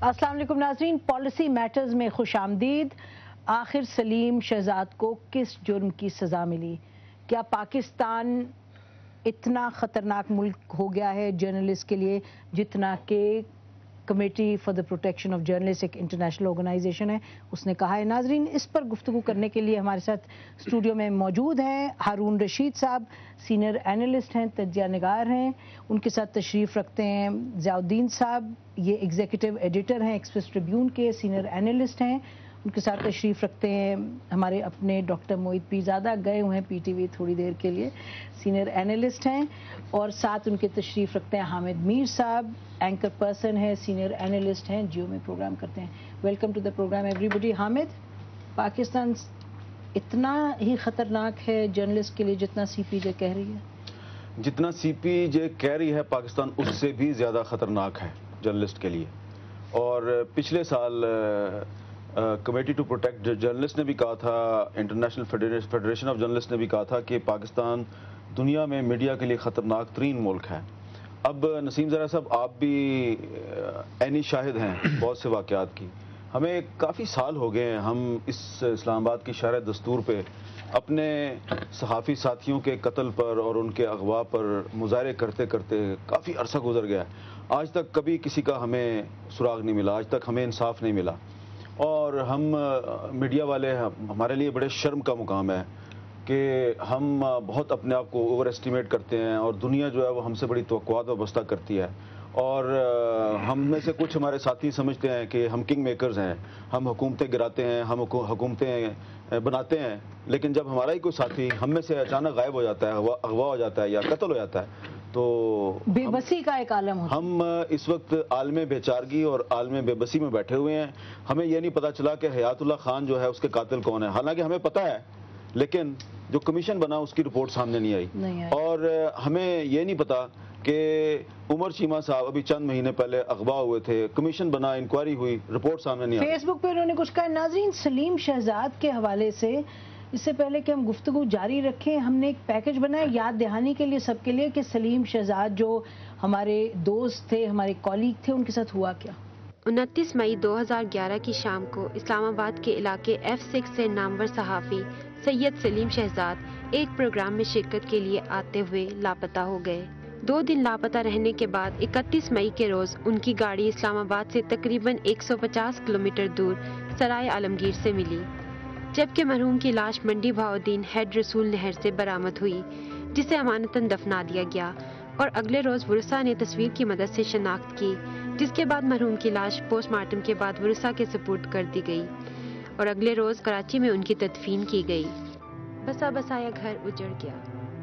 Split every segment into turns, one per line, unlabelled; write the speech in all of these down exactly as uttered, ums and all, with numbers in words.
السلام علیکم ناظرین، پالیسی میٹرز میں خوش آمدید۔ آخر سلیم شہزاد کو کس جرم کی سزا ملی؟ کیا پاکستان اتنا خطرناک ملک ہو گیا ہے جرنلسٹ کے لیے جتنا کہ committee for the protection of journalist ایک انٹرنیشنل آرگنائزیشن ہے اس نے کہا ہے؟ ناظرین، اس پر گفتگو کرنے کے لیے ہمارے ساتھ اسٹوڈیو میں موجود ہیں ہارون رشید صاحب، سینئر اینالسٹ ہیں، تجزیہ نگار ہیں۔ ان کے ساتھ تشریف رکھتے ہیں ضیاء الدین صاحب، یہ ایگزیکٹو ایڈیٹر ہیں ایکسپریس ٹریبیون کے، سینئر اینالسٹ ہیں۔ ان کے ساتھ تشریف رکھتے ہیں ہمارے اپنے ڈاکٹر موعد پیرزادہ، گئے ہوئے ہیں پی ٹی وی تھوڑی دیر کے لیے، سینئر اینالسٹ ہیں۔ اور ساتھ ان کے تشریف رکھتے ہیں حامد میر صاحب، اینکر پرسن ہے، سینئر اینالسٹ ہیں، جیو میں پروگرام کرتے ہیں۔ Welcome to the programme everybody. Hamid, Pakistan اتنا ہی خطرناک ہے جرنلسٹ کے لیے جتنا سی پی جے کہہ رہی ہے؟
جتنا سی پی جے کہہ رہی ہے پاکستان اس سے بھی زیادہ خطرناک ہے جرنلسٹ کے لیے۔ اور پچھلے سال کمیٹی ٹو پروٹیکٹ جرنلسٹ نے بھی کہا تھا، انٹرنیشنل فیڈریشن آف جرنلسٹ نے بھی کہا تھا کہ پاکستان دنیا میں میڈیا کے لیے خطرناک ترین ملک ہے۔ اب نسیم زرع صاحب، آپ بھی عینی شاہد ہیں بہت سے واقعات کی۔ ہمیں کافی سال ہو گئے ہیں ہم اس اسلام آباد کی شرح دستور پہ اپنے صحافی ساتھیوں کے قتل پر اور ان کے اغوا پر مظاہرے کرتے کرتے کافی عرصہ گزر گیا ہے۔ آج تک کبھی کسی کا ہمیں سراغ نہیں ملا، آج تک ہمیں انصاف نہیں ملا۔ اور ہم میڈیا والے ہمارے لیے بڑے شرم کا مقام ہے کہ ہم بہت اپنے آپ کو اوور اسٹیمیٹ کرتے ہیں اور دنیا جو ہے وہ ہم سے بڑی توقعات وابستہ کرتی ہے۔ اور ہم میں سے کچھ ہمارے ساتھی سمجھتے ہیں کہ ہم کنگ میکرز ہیں، ہم حکومتیں گراتے ہیں، ہم حکومتیں بناتے ہیں، لیکن جب ہمارا ہی کوئی ساتھی ہم میں سے اچانک غائب ہو جاتا ہے، اغوا ہو جاتا ہے یا قتل ہو جاتا ہے تو
بے بسی کا ایک عالم ہوتا ہے۔
ہم اس وقت عالم بے چارگی اور عالم بے بسی میں بیٹھے ہوئے ہیں۔ ہمیں یہ نہیں پتا چلا کہ حیات اللہ خان جو ہے اس کے قاتل کون ہے، حالانکہ ہمیں پتا ہے لیکن جو کمیشن بنا اس کی رپورٹ سامنے نہیں آئی۔ اور ہمیں یہ نہیں پتا کہ عمر چیمہ صاحب ابھی چند مہینے پہلے اغوا ہوئے تھے، کمیشن بنا، انکوائری ہوئی، رپورٹ سامنے نہیں آئی۔
فیس بک پہ انہوں نے کچھ کہا۔ ناظرین، سلیم شہزاد کے حوالے سے اس سے پہلے کہ ہم گفتگو جاری رکھیں، ہم نے ایک پیکج بنایا یاد دہانی کے لیے سب کے لیے کہ سلیم شہزاد جو ہمارے دوست تھے، ہمارے کولیگ تھے، ان کے ساتھ ہوا کیا۔
انتیس مئی دو ہزار گیارہ کی شام کو اسلام آباد کے علاقے ایف سکس سے نامور صحافی سید سلیم شہزاد ایک پروگرام میں شرکت کے لیے آتے ہوئے لاپتہ ہو گئے۔ دو دن لاپتہ رہنے کے بعد اکتیس مئی کے روز ان کی گاڑی اسلام آباد سے تقریباً ایک سو پچاس کلومیٹر دور سرائے عالمگیر سے ملی، جبکہ مرحوم کی لاش منڈی بہاؤدین ہیڈ رسول نہر سے برآمد ہوئی، جسے امانتاً دفنا دیا گیا۔ اور اگلے روز ورثاء نے تصویر کی مدد سے شناخت کی، جس کے بعد مرحوم کی لاش پوسٹ مارٹم کے بعد ورثاء کے سپرد کر دی گئی اور اگلے روز کراچی میں ان کی تدفین کی گئی۔ بسا بسایا گھر اجڑ گیا۔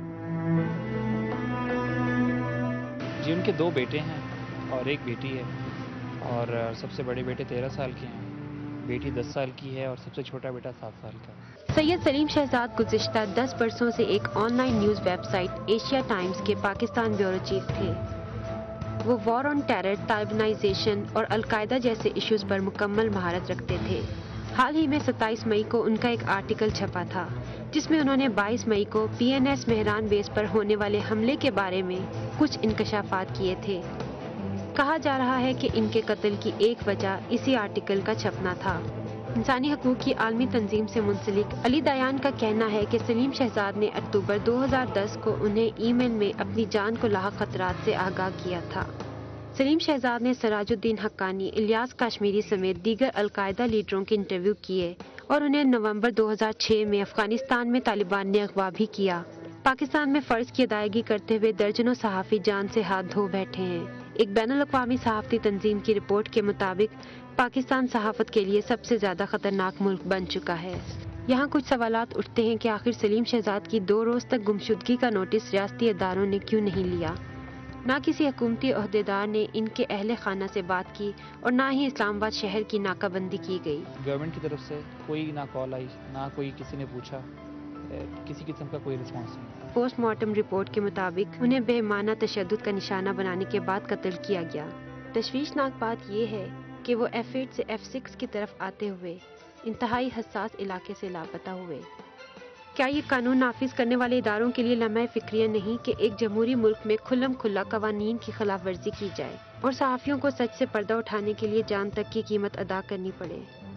جی، ان کے دو بیٹے ہیں اور ایک بیٹی ہے، اور سب سے بڑے بیٹے تیرہ سال کے ہیں، بیٹی دس سال کی ہے اور سب سے چھوٹا بیٹا سات سال کا۔
سید سلیم شہزاد گزشتہ دس برسوں سے ایک online news website Asia Times کے پاکستان بیورو چیف تھے۔ وہ وار آن ٹیرر، طالبانائزیشن اور القاعدہ جیسے ایشوز پر مکمل مہارت رکھتے تھے۔ حال ہی میں ستائیس مئی کو ان کا ایک آرٹیکل چھپا تھا جس میں انہوں نے بائیس مئی کو P N S Mehran base پر ہونے والے حملے کے بارے میں کچھ انکشافات کیے تھے۔ کہا جا رہا ہے کہ ان کے قتل کی ایک وجہ اسی آرٹیکل کا چھپنا تھا۔ انسانی حقوق کی عالمی تنظیم سے منسلک علی دیان کا کہنا ہے کہ سلیم شہزاد نے اکتوبر دو ہزار دس کو انہیں ای میل میں اپنی جان کو لاحق خطرات سے آگاہ کیا تھا۔ سلیم شہزاد نے سراج الدین حقانی، الیاس کاشمیری سمیت دیگر القاعدہ لیڈروں کے انٹرویو کیے اور انہیں نومبر دو ہزار چھ میں افغانستان میں طالبان نے اغوا بھی کیا۔ پاکستان میں فرض کی ادائیگی کرتے ہوئے درجنوں صحافی جان سے ہاتھ دھو بیٹھے ہیں۔ ایک بین الاقوامی صحافتی تنظیم کی رپورٹ کے مطابق پاکستان صحافت کے لیے سب سے زیادہ خطرناک ملک بن چکا ہے۔ یہاں کچھ سوالات اٹھتے ہیں کہ آخر سلیم شہزاد کی دو روز تک گمشدگی کا نوٹس ریاستی اداروں نے کیوں نہیں لیا؟ نہ کسی حکومتی عہدیدار نے ان کے اہل خانہ سے بات کی اور نہ ہی اسلام آباد شہر کی ناکہ بندی کی گئی۔
گورنمنٹ کی طرف سے کوئی نہ کال آئی، نہ کوئی کسی نے پوچھا، کسی قسم کا کوئی رسپانس نہیں۔
پوسٹ مارٹم رپورٹ کے مطابق انہیں بے معنی تشدد کا نشانہ بنانے کے بعد قتل کیا گیا۔ تشویشناک بات یہ ہے کہ وہ ایف ایٹ سے ایف سکس کی طرف آتے ہوئے انتہائی حساس علاقے سے لاپتہ ہوئے۔ کیا یہ قانون نافذ کرنے والے اداروں کے لیے لمحہ فکریہ نہیں کہ ایک جمہوری ملک میں کھلم کھلا قوانین کی خلاف ورزی کی جائے؟ اور صحافیوں کو سچ سے پردہ اٹھانے کے لیے جان تک کی قیمت ادا کرنی پڑے۔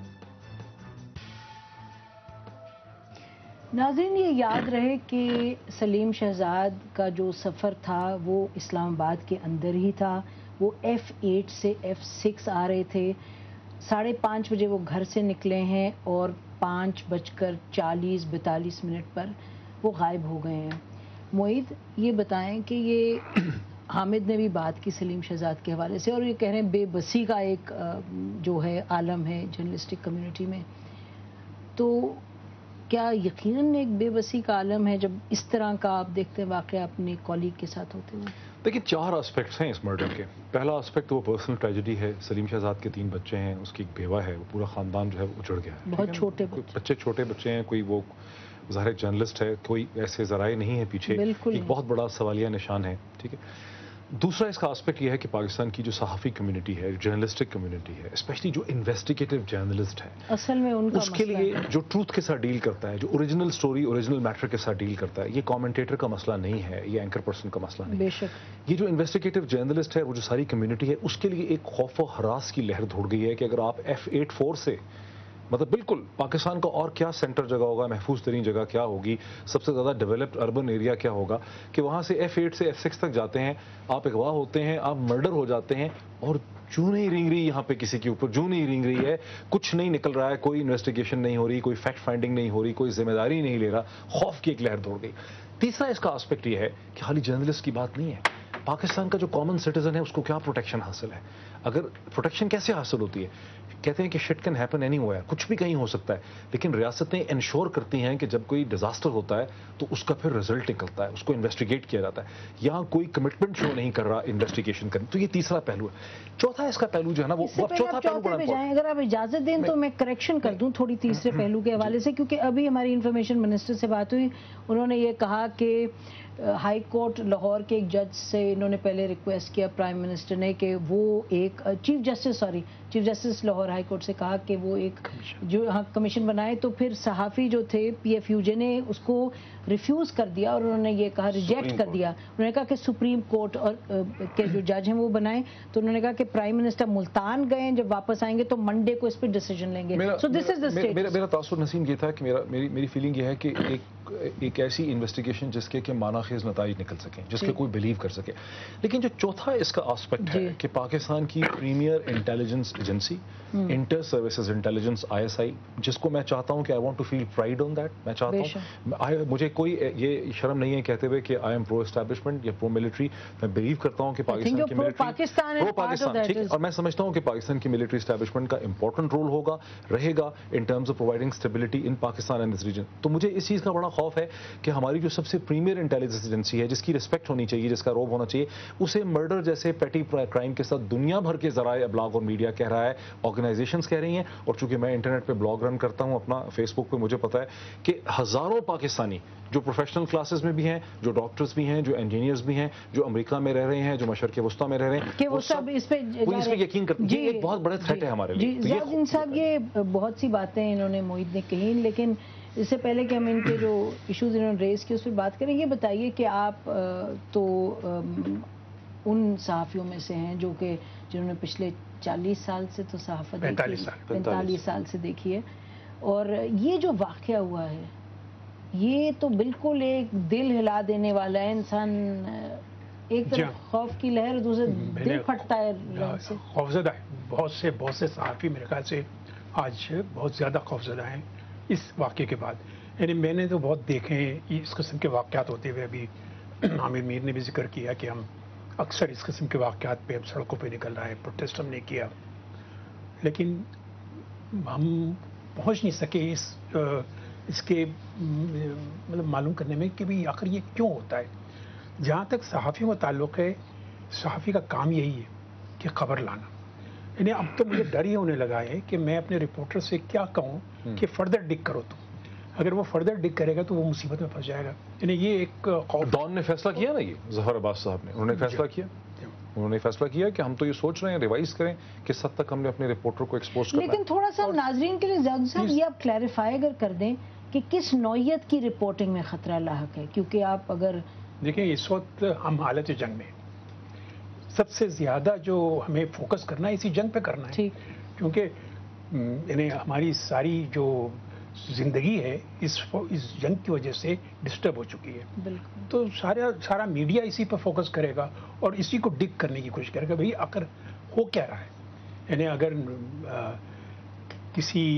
ناظرین، یہ یاد رہے کہ سلیم شہزاد کا جو سفر تھا وہ اسلام آباد کے اندر ہی تھا۔ وہ ایف ایٹ سے ایف سکس آ رہے تھے، ساڑھے پانچ بجے وہ گھر سے نکلے ہیں اور پانچ بج کر چالیس بیتالیس منٹ پر وہ غائب ہو گئے ہیں۔ معید، یہ بتائیں کہ یہ حامد نے بھی بات کی سلیم شہزاد کے حوالے سے، اور یہ کہہ رہے ہیں بے بسی کا ایک جو ہے عالم ہے جرنلسٹک کمیونٹی میں، تو کیا یقیناً ایک بے بسی کا عالم ہے جب اس طرح کا آپ دیکھتے ہیں واقعہ اپنے کولیگ کے ساتھ ہوتے ہیں؟
دیکھیے، چار آسپیکٹس ہیں اس مرڈر کے۔ پہلا آسپیکٹ وہ پرسنل ٹریجڈی ہے، سلیم شہزاد کے تین بچے ہیں، اس کی ایک بیوہ ہے، وہ پورا خاندان جو ہے وہ اجڑ گیا ہے۔
بہت چھوٹے
بچے چھوٹے بچے ہیں، کوئی وہ ظاہر جرنلسٹ ہے، کوئی ایسے ذرائع نہیں ہے پیچھے، ایک بہت بڑا سوالیہ نشان ہے، ٹھیک ہے۔ دوسرا اس کا آسپیکٹ یہ ہے کہ پاکستان کی جو صحافی کمیونٹی ہے، جرنلسٹک کمیونٹی ہے، اسپیشلی جو انویسٹیگیٹو جرنلسٹ ہے،
اصل میں ان کا
اس کے لیے جو ٹروتھ کے ساتھ ڈیل کرتا ہے، جو اوریجنل سٹوری اوریجنل میٹر کے ساتھ ڈیل کرتا ہے، یہ کامنٹیٹر کا مسئلہ نہیں ہے، یہ اینکر پرسن کا مسئلہ نہیں ہے۔
بے شک
یہ جو انویسٹیگیٹو جرنلسٹ ہے، وہ جو ساری کمیونٹی ہے، اس کے لیے ایک خوف و ہراس کی لہر دوڑ گئی ہے کہ اگر آپ ایف ایٹ فور سے، مطلب بالکل پاکستان کا اور کیا سینٹر جگہ ہوگا، محفوظ ترین جگہ کیا ہوگی، سب سے زیادہ ڈیولپڈ اربن ایریا کیا ہوگا، کہ وہاں سے ایف ایٹ سے ایف سکس تک جاتے ہیں، آپ اغوا ہوتے ہیں، آپ مرڈر ہو جاتے ہیں، اور جو نہیں رینگ رہی یہاں پہ کسی کے اوپر، جو نہیں رینگ رہی ہے، کچھ نہیں نکل رہا ہے، کوئی انویسٹیگیشن نہیں ہو رہی، کوئی فیکٹ فائنڈنگ نہیں ہو رہی، کوئی ذمہ داری نہیں لے رہا، خوف کی ایک لہر دوڑ گئی۔ تیسرا اس کا آسپیکٹ یہ ہے کہ خالی جرنلسٹ کی بات نہیں ہے، پاکستان کا جو کامن سٹیزن ہے اس کو کیا پروٹیکشن حاصل ہے۔ اگر پروٹیکشن کیسے حاصل ہوتی ہے؟ کہتے ہیں کہ shit can happen anywhere, کچھ بھی کہیں ہو سکتا ہے، لیکن ریاستیں انشور کرتی ہیں کہ جب کوئی ڈیزاسٹر ہوتا ہے تو اس کا پھر رزلٹ نکلتا ہے، اس کو انویسٹیگیٹ کیا جاتا ہے۔ یہاں کوئی کمٹمنٹ شو نہیں کر رہا انویسٹیگیشن کرنے، تو یہ تیسرا پہلو ہے۔ چوتھا اس کا پہلو جو ہے نا، وہ چوتھا پہلو بڑا
جائیں، اگر آپ اجازت دیں تو میں کریکشن کر دوں تھوڑی تیسرے پہلو کے حوالے سے، کیونکہ ابھی ہماری انفارمیشن منسٹر سے بات ہوئی، انہوں نے یہ کہا کہ ہائی کورٹ لاہور کے ایک جج سے انہوں نے پہلے ریکویسٹ کیا پرائم منسٹر نے کہ وہ ایک chief justice sorry chief justice Lahore high court سے کہا کہ وہ ایک جو ہاں کمیشن بنائے، تو پھر صحافی جو تھے پی ایف یو جے نے اس کو ریفیوز کر دیا اور انہوں نے یہ کہا ریجیکٹ کر دیا، انہوں نے کہا کہ سپریم کورٹ اور کے جو جج ہیں وہ بنائیں، تو انہوں نے کہا کہ پرائم منسٹر ملتان گئے، جب واپس آئیں گے تو منڈے کو اس پہ ڈیسیجن لیں گے۔ So this is the status.
میرا تاثر نسیم یہ تھا کہ میرا میری میری فیلنگ یہ ہے کہ ایک ایک ایسی انویسٹیگیشن جس کے کہ معنی خیز نتائج نکل سکیں، جس کے کوئی بلیو کر سکے، لیکن جو چوتھا اس کا آسپیکٹ ہے کہ پاکستان کی premier intelligence agency inter services intelligence I S I, جس کو میں چاہتا ہوں کہ I want to feel pride on that, میں چاہتا ہوں، مجھے کوئی یہ شرم نہیں ہے کہتے ہوئے کہ آئی ایم پرو اسٹیبلشمنٹ یا پرو ملٹری، میں بلیو کرتا ہوں کہ پاکستان کی ملٹری پرو پاکستان، ٹھیک ہے، اور میں سمجھتا ہوں کہ پاکستان کی ملٹری اسٹیبلشمنٹ کا امپورٹنٹ رول ہوگا رہے گا in terms of providing stability in Pakistan and this region. تو مجھے اس چیز کا بڑا خوف ہے کہ ہماری جو سب سے پریمیئر انٹیلیجنس ایجنسی ہے، جس کی رسپیکٹ ہونی چاہیے، جس کا روب ہونا چاہیے، اسے مرڈر جیسے پیٹی کرائم کے ساتھ دنیا بھر کے ذرائع ابلاغ اور میڈیا کہہ رہا ہے، آرگنائزیشنز کہہ رہی ہیں، اور چونکہ میں انٹرنیٹ پہ بلاگ رن کرتا ہوں اپنا فیس بک پہ، مجھے پتا ہے کہ ہزاروں پاکستانی جو پروفیشنل کلاسز میں بھی ہیں، جو ڈاکٹرز بھی ہیں، جو انجینئرز بھی ہیں، جو امریکہ میں رہ رہے ہیں، جو مشرق وسطیٰ میں رہ رہے ہیں،
کہ وہ سب اس پہ
یقین کرتے ہیں۔ یہ ایک بہت بڑا تھریٹ ہے ہمارے لیے۔
جی زیادین صاحب، یہ بہت سی باتیں انہوں نے معید نے کہیں، لیکن اس سے پہلے کہ ہم ان کے جو ایشوز انہوں نے ریز کی اس پہ بات کریں، یہ بتائیے کہ آپ تو ان صحافیوں میں سے ہیں جو کہ جنہوں نے پچھلے چالیس سال سے تو صحافت پینتالیس سال سے دیکھی ہے، اور یہ جو واقعہ ہوا ہے یہ تو بالکل ایک دل ہلا دینے والا ہے، انسان ایک طرف خوف کی لہر، دوسرے دل پھٹتا ہے سے
خوفزدہ ہے۔ بہت سے بہت سے صحافی میرے خیال سے آج بہت زیادہ خوفزدہ ہیں اس واقعے کے بعد۔ یعنی میں نے تو بہت دیکھے ہیں اس قسم کے واقعات ہوتے ہوئے، ابھی عامر میر نے بھی ذکر کیا کہ ہم اکثر اس قسم کے واقعات پہ ہم سڑکوں پہ نکل رہے ہیں، پروٹیسٹ ہم نے کیا، لیکن ہم پہنچ نہیں سکے اس اس کے مطلب معلوم کرنے میں کہ بھی آخر یہ کیوں ہوتا ہے۔ جہاں تک صحافیوں کا تعلق ہے، صحافی کا کام یہی ہے کہ خبر لانا، یعنی اب تو مجھے ڈر یہ ہونے لگا ہے کہ میں اپنے رپورٹر سے کیا کہوں کہ فردر ڈگ کرو، تو اگر وہ فردر ڈگ کرے گا تو وہ مصیبت میں پھنس جائے گا۔ یعنی یہ ایک خوف۔
ڈان نے فیصلہ کیا نا، یہ ظفر عباس صاحب نے انہوں نے فیصلہ کیا انہوں نے فیصلہ کیا کہ ہم تو یہ سوچ رہے ہیں ریوائز کریں کس حد تک ہم نے اپنے رپورٹر کو ایکسپوز کرنا ہے۔
لیکن تھوڑا سا ناظرین کے لیے زیادہ صاحب یہ آپ کلیریفائی اگر کر دیں کہ کس نوعیت کی رپورٹنگ میں خطرہ لاحق ہے، کیونکہ آپ اگر
دیکھیں اس وقت ہم حالت جنگ میں، سب سے زیادہ جو ہمیں فوکس کرنا ہے اسی جنگ پہ کرنا ہے، کیونکہ یعنی ہماری ساری جو زندگی ہے اس اس جنگ کی وجہ سے ڈسٹرب ہو چکی ہے، تو سارا سارا میڈیا اسی پہ فوکس کرے گا اور اسی کو ڈگ کرنے کی کوشش کرے گا بھئی آخر ہو کیا رہا ہے. یعنی اگر کسی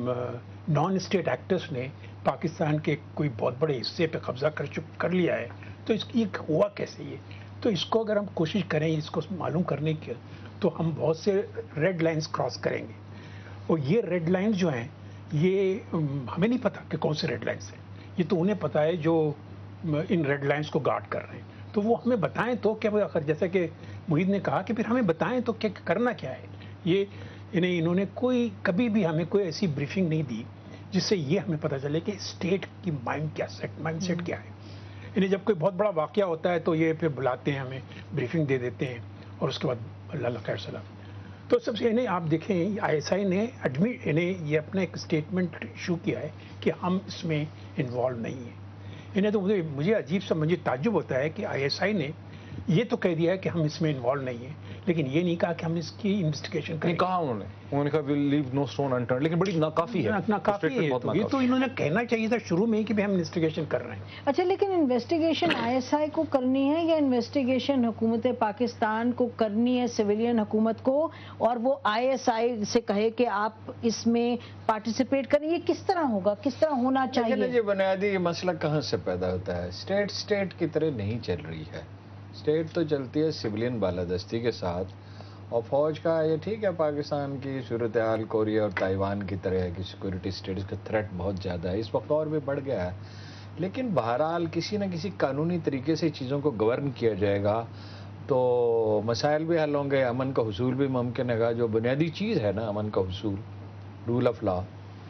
نان اسٹیٹ ایکٹرس نے پاکستان کے کوئی بہت بڑے حصے پہ قبضہ کر چک کر لیا ہے تو اس کی ہوا کیسے یہ؟ تو اس کو اگر ہم کوشش کریں اس کو معلوم کرنے کی تو ہم بہت سے ریڈ لائنز کراس کریں گے، اور یہ ریڈ لائنز جو ہیں یہ ہمیں نہیں پتا کہ کون سے ریڈ لائنز ہیں، یہ تو انہیں پتا ہے جو ان ریڈ لائنز کو گارڈ کر رہے ہیں. تو وہ ہمیں بتائیں تو کیا، جیسا کہ محیط نے کہا کہ پھر ہمیں بتائیں تو کیا کرنا کیا ہے. یہ انہیں انہوں نے کوئی کبھی بھی ہمیں کوئی ایسی بریفنگ نہیں دی جس سے یہ ہمیں پتہ چلے کہ اسٹیٹ کی مائنڈ کیا سیٹ مائنڈ سیٹ کیا ہے. انہیں جب کوئی بہت بڑا واقعہ ہوتا ہے تو یہ پھر بلاتے ہیں، ہمیں بریفنگ دے دیتے ہیں اور اس کے بعد اللہ اللہ خیر سلام. تو سب سے انہیں آپ دیکھیں آئی ایس آئی نے ایڈمٹ انہیں یہ اپنا ایک اسٹیٹمنٹ ایشو کیا ہے کہ ہم اس میں انوالو نہیں ہیں. انہیں تو مجھے مجھے عجیب سا مجھے تعجب ہوتا ہے کہ آئی ایس آئی نے یہ تو کہہ دیا ہے کہ ہم اس میں انوالو نہیں ہیں، لیکن یہ نہیں کہا کہ ہم اس کی انویسٹیگیشن کریں.
کہا انہوں نے انہوں نے کہا ویل لیو نو اسٹون انٹرنڈ، لیکن بڑی ناکافی ہے.
ناکافی ہے یہ تو انہوں نے کہنا چاہیے تھا شروع میں ہی کہ ہم انویسٹیگیشن کر رہے ہیں.
اچھا لیکن انویسٹیگیشن آئی ایس آئی کو کرنی ہے یا انویسٹیگیشن حکومت پاکستان کو کرنی ہے، سویلین حکومت کو، اور وہ آئی ایس آئی سے کہے کہ آپ اس میں پارٹیسپیٹ کریں؟ یہ کس طرح ہوگا، کس طرح ہونا چاہیے؟
یہ بنیادی یہ مسئلہ کہاں سے پیدا ہوتا ہے؟ اسٹیٹ اسٹیٹ کی طرح نہیں چل رہی ہے. اسٹیٹ تو چلتی ہے سویلین بالادستی کے ساتھ، اور فوج کا یہ ٹھیک ہے پاکستان کی صورتحال کوریا اور تائیوان کی طرح ہے کہ سیکورٹی اسٹیٹس کا تھریٹ بہت زیادہ ہے، اس وقت اور بھی بڑھ گیا ہے. لیکن بہرحال کسی نہ کسی قانونی طریقے سے چیزوں کو گورن کیا جائے گا تو مسائل بھی حل ہوں گے، امن کا حصول بھی ممکن ہے. جو بنیادی چیز ہے نا امن کا حصول، رول آف لا.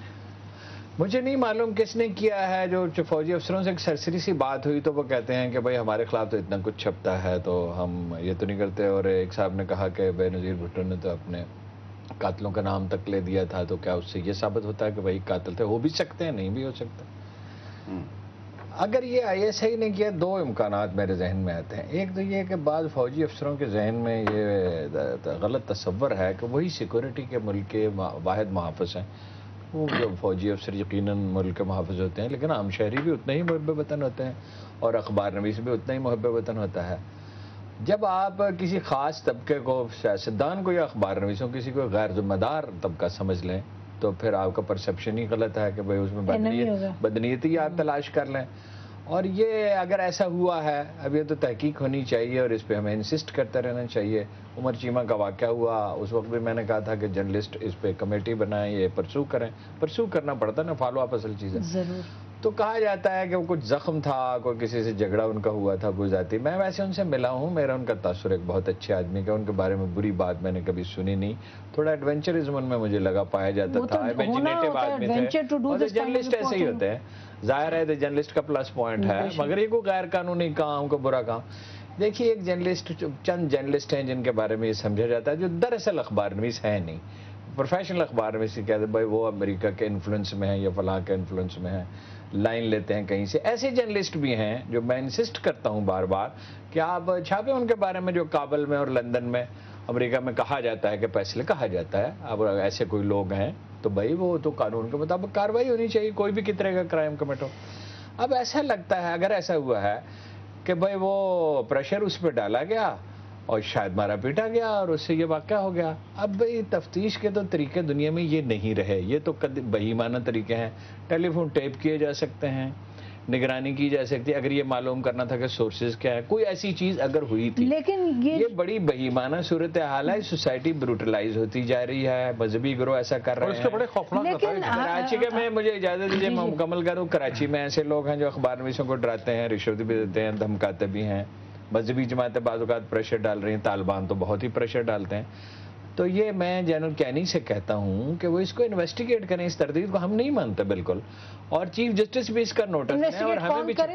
مجھے نہیں معلوم کس نے کیا ہے، جو فوجی افسروں سے ایک سرسری سی بات ہوئی تو وہ کہتے ہیں کہ بھائی ہمارے خلاف تو اتنا کچھ چھپتا ہے تو ہم یہ تو نہیں کرتے. اور ایک صاحب نے کہا کہ بے نظیر بھٹو نے تو اپنے قاتلوں کا نام تک لے دیا تھا، تو کیا اس سے یہ ثابت ہوتا ہے کہ بھائی قاتل تھے؟ ہو بھی سکتے ہیں، نہیں بھی ہو سکتا. اگر یہ آئی ایس آئی نے کیا، دو امکانات میرے ذہن میں آتے ہیں. ایک تو یہ کہ بعض فوجی افسروں کے ذہن میں یہ غلط تصور ہے کہ وہی سیکورٹی کے ملک کے واحد محافظ ہیں. وہ جو فوجی افسر یقیناً ملک کے محافظ ہوتے ہیں، لیکن عام شہری بھی اتنا ہی محب وطن ہوتے ہیں اور اخبار نویس بھی اتنا ہی محب وطن ہوتا ہے. جب آپ کسی خاص طبقے کو، سیاستدان کو یا اخبار نویسوں کسی کو غیر ذمہ دار طبقہ سمجھ لیں تو پھر آپ کا پرسیپشن ہی غلط ہے کہ بھائی اس میں بدنیت بدنیتی آپ تلاش کر لیں. اور یہ اگر ایسا ہوا ہے، اب یہ تو تحقیق ہونی چاہیے اور اس پہ ہمیں انسسٹ کرتے رہنا چاہیے. عمر چیمہ کا واقعہ ہوا، اس وقت بھی میں نے کہا تھا کہ جرنلسٹ اس پہ کمیٹی بنائیں، یہ پرسو کریں. پرسو کرنا پڑتا نا، فالو اپ اصل چیز ہے. تو کہا جاتا ہے کہ وہ کچھ زخم تھا، کوئی کسی سے جھگڑا ان کا ہوا تھا کوئی ذاتی. میں ویسے ان سے ملا ہوں، میرا ان کا تاثر ایک بہت اچھے آدمی کا، ان کے بارے میں بری بات میں نے کبھی سنی نہیں. تھوڑا ایڈونچرزم ان میں مجھے لگا پایا جاتا تھا، امیجنیٹو آدمی تھے. اور جرنلسٹ ایسے ہی ہوتے ہیں، ظاہر ہے جرنلسٹ کا پلس پوائنٹ ہے، مگر یہ کوئی غیر قانونی کام کو برا کام. دیکھیے ایک جرنلسٹ، چند جرنلسٹ ہیں جن کے بارے میں یہ سمجھا جاتا ہے جو دراصل اخبار نویس ہیں نہیں، پروفیشنل اخبار نویس کہتے ہیں بھائی وہ امریکہ کے انفلوئنس میں ہیں یا فلاں کے انفلوئنس میں ہیں، لائن لیتے ہیں کہیں سے. ایسے جرنلسٹ بھی ہیں جو میں انسسٹ کرتا ہوں بار بار کہ آپ چھاپیں ان کے بارے میں جو کابل میں اور لندن میں امریکہ میں کہا جاتا ہے کہ فیصلے کہا جاتا ہے. اب ایسے کوئی لوگ ہیں تو بھائی وہ تو قانون کے مطابق کارروائی ہونی چاہیے، کوئی بھی کتنے کا کرائم کمٹ ہو. اب ایسا لگتا ہے اگر ایسا ہوا ہے کہ بھائی وہ پریشر اس پہ ڈالا گیا اور شاید مارا پیٹا گیا اور اس سے یہ واقعہ ہو گیا. اب بھائی تفتیش کے تو طریقے دنیا میں یہ نہیں رہے، یہ تو بہیمانہ طریقے ہیں. ٹیلی فون ٹیپ کیے جا سکتے ہیں، نگرانی کی جا سکتی ہے. اگر یہ معلوم کرنا تھا کہ سورسز کیا ہے، کوئی ایسی چیز اگر ہوئی تھی، لیکن یہ بڑی بہیمانہ صورتحال ہے. سوسائٹی بروٹلائز ہوتی جا رہی ہے، مذہبی گروہ ایسا کر رہے ہیں. بڑے خوفناک کراچی کے میں مجھے اجازت دیجیے میں مکمل کروں. کراچی میں ایسے لوگ ہیں جو اخبار نویسوں کو ڈراتے ہیں، رشوت بھی دیتے ہیں، دھمکاتے بھی ہیں. مذہبی جماعتیں بعض اوقات پریشر ڈال رہی ہیں، طالبان تو بہت ہی پریشر ڈالتے ہیں. تو یہ میں جنرل کینی سے کہتا ہوں کہ وہ اس کو انویسٹیگیٹ کریں. اس تردید کو ہم نہیں مانتے بالکل، اور چیف جسٹس بھی اس کا نوٹس لیں اور ہمیں بھی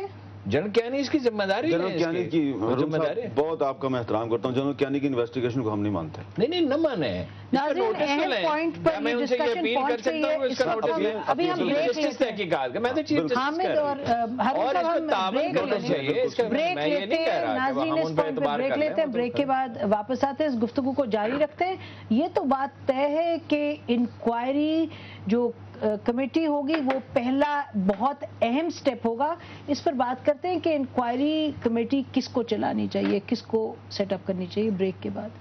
جنرل کیانی اس کی ذمہ داری ہے.
جنرل کیانی کی
ذمہ داری ہے.
بہت آپ کا میں احترام کرتا ہوں. جنرل کیانی کی انویسٹیگیشن کو ہم نہیں مانتے.
نہیں نہیں نہ مانے.
ناظرین اہم پوائنٹ پر یہ ڈسکشن پہنچ گئی ہے. ابھی ہم بریک لیتے ہیں.
میں تو چیف
حامد اور ہارون صاحب ہم بریک لیتے ہیں. بریک لیتے ہیں ناظرین, اس پوائنٹ پہ بریک لیتے ہیں. بریک کے بعد واپس آتے ہیں, اس گفتگو کو جاری رکھتے ہیں. یہ تو بات طے ہے کہ انکوائری جو کمیٹی ہوگی وہ پہلا بہت اہم سٹیپ ہوگا. اس پر بات کرتے ہیں کہ انکوائری کمیٹی کس کو چلانی چاہیے, کس کو سیٹ اپ کرنی چاہیے. بریک کے بعد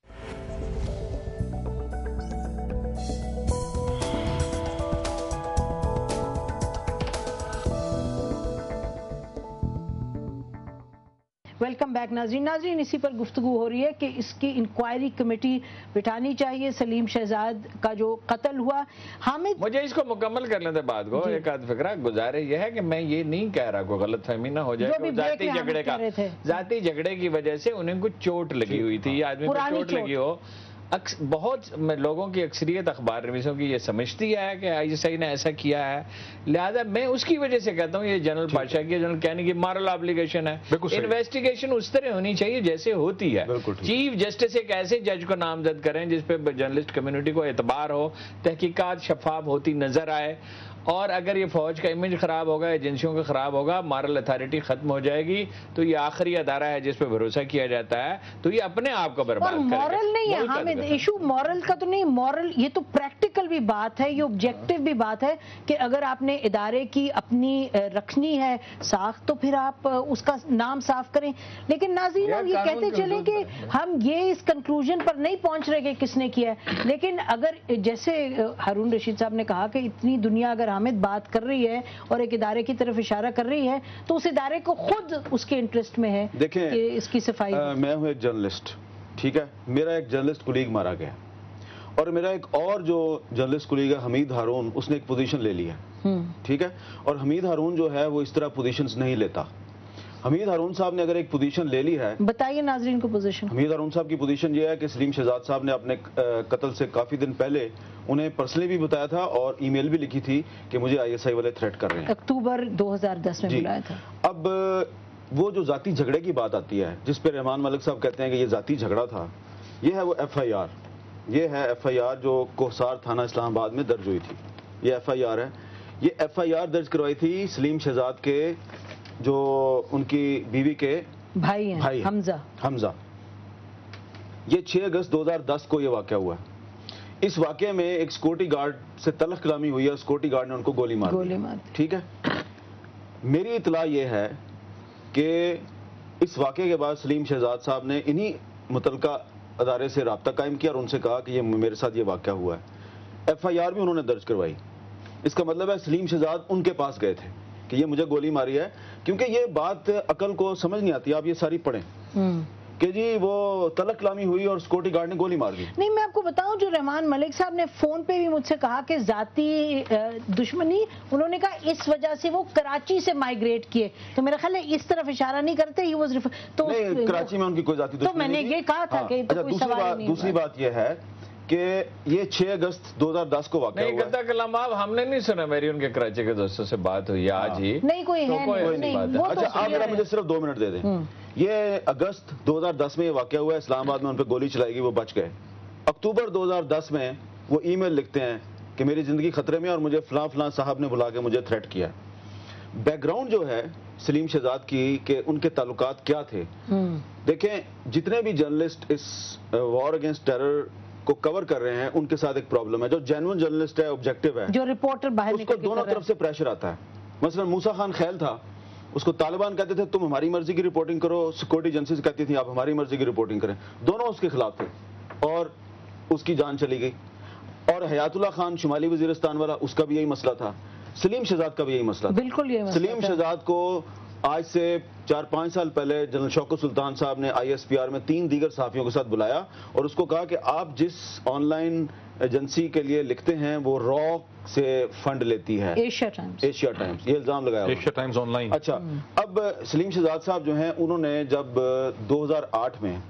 ویلکم بیک. ناظرین ناظرین اسی پر گفتگو ہو رہی ہے کہ اس کی انکوائری کمیٹی بٹھانی چاہیے. سلیم شہزاد کا جو قتل ہوا, حامد
مجھے اس کو مکمل کر لیتے بات کو. ایک آدھ فکرہ گزارے یہ ہے کہ میں یہ نہیں کہہ رہا کوئی غلط فہمی نہ ہو جائے کہ ذاتی جھگڑے کا ذاتی جھگڑے کی وجہ سے انہیں کچھ چوٹ لگی ہوئی تھی, یہ آدمی کو چوٹ لگی ہو. بہت لوگوں کی اکثریت اخبار نویسوں کی یہ سمجھتی ہے کہ آئی ایس آئی نے ایسا کیا ہے, لہذا میں اس کی وجہ سے کہتا ہوں یہ جنرل بادشاہ کی, جنرل کہنے کی مارل آبلیگیشن ہے. انویسٹیگیشن اس طرح ہونی چاہیے جیسے ہوتی ہے. چیف جسٹس ایک ایسے جج کو نامزد کریں جس پہ جرنلسٹ کمیونٹی کو اعتبار ہو, تحقیقات شفاف ہوتی نظر آئے, اور اگر یہ فوج کا امیج خراب ہوگا, ایجنسیوں کا خراب ہوگا, مارل اتھارٹی ختم ہو جائے گی, تو یہ آخری ادارہ ہے جس پہ بھروسہ کیا جاتا ہے, تو یہ اپنے آپ کو برباد کرے گا.
اور مورل نہیں ہے حامد, ایشو مورل کا تو نہیں. مورل یہ تو پریکٹیکل بھی بات ہے, یہ آبجیکٹیو بھی بات ہے کہ اگر آپ نے ادارے کی اپنی رکھنی ہے ساخت تو پھر آپ اس کا نام صاف کریں. لیکن ناظرین ہم یہ کہتے چلیں کہ ہم یہ اس کنکلوژن پر نہیں پہنچ رہے کہ کس نے کیا ہے. لیکن اگر جیسے ہارون رشید صاحب نے کہا کہ اتنی دنیا اگر حامد بات کر رری ہے اور ایک ادارے کی طرف اشارہ کر رہی ہے تو اس ادارے کو خود اس کے انٹرسٹ میں ہے کہ اس کی صفائی.
میں ہوں ایک جرنلسٹ, ٹھیک ہے, میرا ایک جرنلسٹ کولیگ مارا گیا, اور میرا ایک اور جو جرنلسٹ کولیگ ہے حمید ہارون, اس نے ایک پوزیشن لے لی ہے, ٹھیک ہے. اور حمید ہارون جو ہے وہ اس طرح پوزیشنز نہیں لیتا. حمید ہارون صاحب نے اگر ایک پوزیشن لے لی ہے,
بتائیے ناظرین کو پوزیشن.
حمید ہارون صاحب کی پوزیشن یہ ہے کہ سلیم شہزاد صاحب نے اپنے قتل سے کافی دن پہلے انہیں پرسنلی بھی بتایا تھا اور ای میل بھی لکھی تھی کہ مجھے آئی ایس آئی والے تھریٹ کر رہے ہیں.
اکتوبر دو ہزار دس میں بلایا تھا.
اب وہ جو ذاتی جھگڑے کی بات آتی ہے جس پہ رحمان ملک صاحب کہتے ہیں کہ یہ ذاتی جھگڑا تھا, یہ ہے وہ ایف آئی آر. یہ ہے ایف آئی آر جو کوہسار تھانہ اسلام آباد میں درج ہوئی تھی. یہ ایف آئی آر ہے. یہ ایف آئی آر درج کروائی تھی سلیم شہزاد کے جو ان کی بیوی کے
بھائی ہیں, حمزہ
حمزہ یہ چھ اگست دو ہزار دس کو یہ واقعہ ہوا ہے. اس واقعے میں ایک سیکورٹی گارڈ سے تلخ کلامی ہوئی ہے, سیکورٹی گارڈ نے ان کو گولی مار دی, ٹھیک ہے. میری اطلاع یہ ہے کہ اس واقعے کے بعد سلیم شہزاد صاحب نے انہی متعلقہ ادارے سے رابطہ قائم کیا اور ان سے کہا کہ یہ میرے ساتھ یہ واقعہ ہوا ہے. ایف آئی آر بھی انہوں نے درج کروائی. اس کا مطلب ہے سلیم شہزاد ان کے پاس گئے تھے کہ یہ مجھے گولی ماری ہے, کیونکہ یہ بات عقل کو سمجھ نہیں آتی. آپ یہ ساری پڑھیں کہ جی وہ تلخ کلامی ہوئی اور سیکورٹی گارڈ نے گولی مار دی.
نہیں, میں آپ کو بتاؤں جو رحمان ملک صاحب نے فون پہ بھی مجھ سے کہا کہ ذاتی دشمنی, انہوں نے کہا اس وجہ سے وہ کراچی سے مائیگریٹ کیے, تو میرا خیال ہے اس طرف اشارہ نہیں کرتے. ہی وہ
تو کراچی میں ان کی کوئی ذاتی دشمنی,
تو میں نے یہ کہا تھا کہ
دوسری بات یہ ہے کہ یہ چھ اگست دو ہزار دس کو واقعہ ہوا ہے.
کلام آپ ہم نے نہیں سنا, میری ان کے کراچی کے دوستوں سے بات ہوئی آج ہی.
نہیں کوئی ہے.
اچھا آپ میرا مجھے صرف دو منٹ دے دیں. یہ اگست دو ہزار دس میں یہ واقعہ ہوا ہے, اسلام آباد میں ان پہ گولی چلائی گئی, وہ بچ گئے. اکتوبر دو ہزار دس میں وہ ای میل لکھتے ہیں کہ میری زندگی خطرے میں اور مجھے فلاں فلاں صاحب نے بلا کے مجھے تھریٹ کیا. بیک گراؤنڈ جو ہے سلیم شہزاد کی کہ ان کے تعلقات کیا تھے, دیکھیں جتنے بھی جرنلسٹ اس وار اگینسٹ ٹیرر کو کور کر رہے ہیں ان کے ساتھ ایک پرابلم ہے. جو جینوئن جرنلسٹ ہے, آبجیکٹیو ہے,
جو رپورٹر باہر
اس کو دونوں طرف سے پریشر آتا ہے. مثلا موسیٰ خان خیل تھا, اس کو طالبان کہتے تھے تم ہماری مرضی کی رپورٹنگ کرو, سیکورٹی ایجنسیز کہتی تھی آپ ہماری مرضی کی رپورٹنگ کریں. دونوں اس کے خلاف تھے اور اس کی جان چلی گئی. اور حیات اللہ خان شمالی وزیرستان والا, اس کا بھی یہی مسئلہ تھا. سلیم شہزاد کا بھی یہی مسئلہ تھا.
بالکل یہ
سلیم شہزاد کو آج سے چار پانچ سال پہلے جنرل شوکت سلطان صاحب نے آئی ایس پی آر میں تین دیگر صحافیوں کے ساتھ بلایا اور اس کو کہا کہ آپ جس آن لائن ایجنسی کے لیے لکھتے ہیں وہ را سے فنڈ لیتی ہے,
ایشیا ٹائمز.
ایشیا ٹائمز یہ الزام لگایا,
ایشیا ٹائمز آن لائن.
اچھا, اب سلیم شہزاد صاحب جو ہیں انہوں نے جب دو ہزار آٹھ میں